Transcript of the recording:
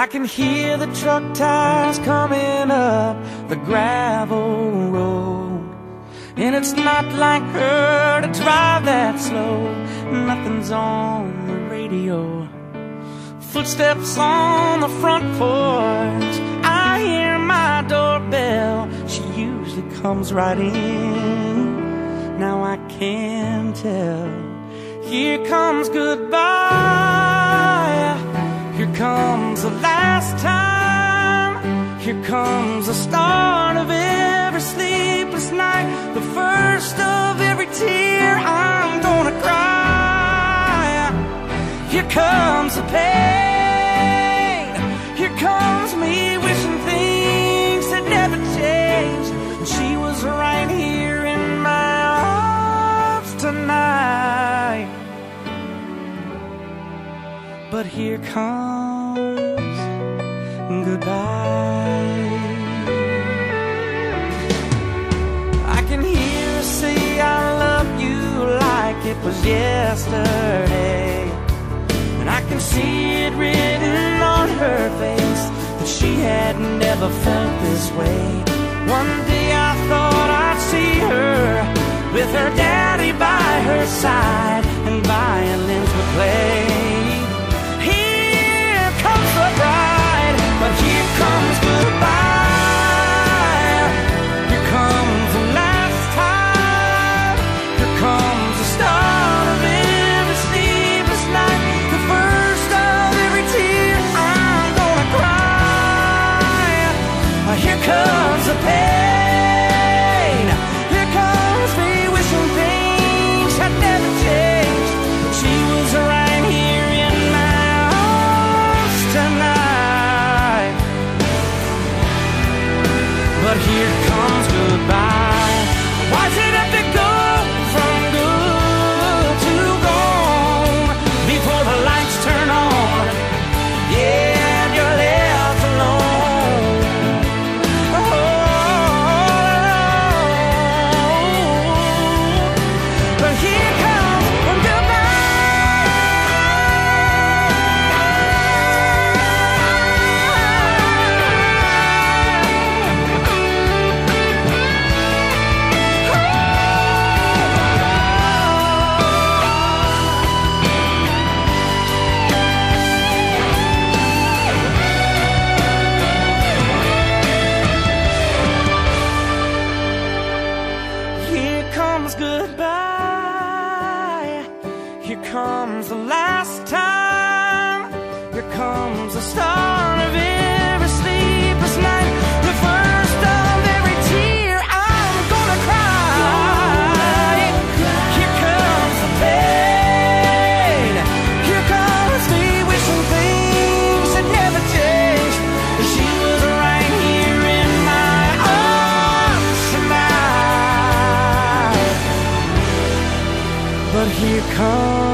I can hear the truck tires coming up the gravel road, and it's not like her to drive that slow. Nothing's on the radio, footsteps on the front porch. I hear my doorbell, she usually comes right in. Now I can tell, here comes goodbye, here comes the last time, here comes the start of every sleepless night, the first of every tear I'm gonna cry. Here comes the pain, here comes me wishing things had never changed, and she was right here in my arms tonight. But here comes goodbye. I can hear her say I love you like it was yesterday, and I can see it written on her face that she had never felt this way. One day I thought I'd see her with her daddy by her side, and violins would play. Here comes the bride, but here comes goodbye. Here comes the last time, here comes the start of every sleepless night, the first of every tear I'm gonna cry. Here comes the pain, here comes me wishing things had never changed. She was right here in my arms tonight. But here comes goodbye. Why's it have to go from good to gone before the lights turn on? Yeah, and you're left alone. Oh, but here comes goodbye. Here comes the last time, here comes the start of every sleepless night, the first of every tear I'm gonna cry. Here comes the pain, here comes me wishing things had never changed. She was right here in my arms tonight. But here comes